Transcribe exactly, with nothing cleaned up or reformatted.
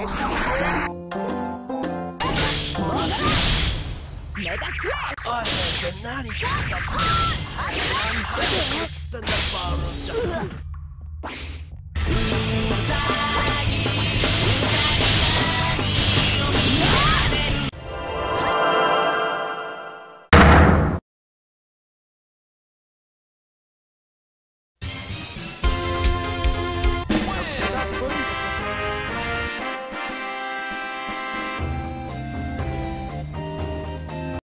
メガスレーおい先生何してんだ。何ちゃんつってんだバルーンじゃ。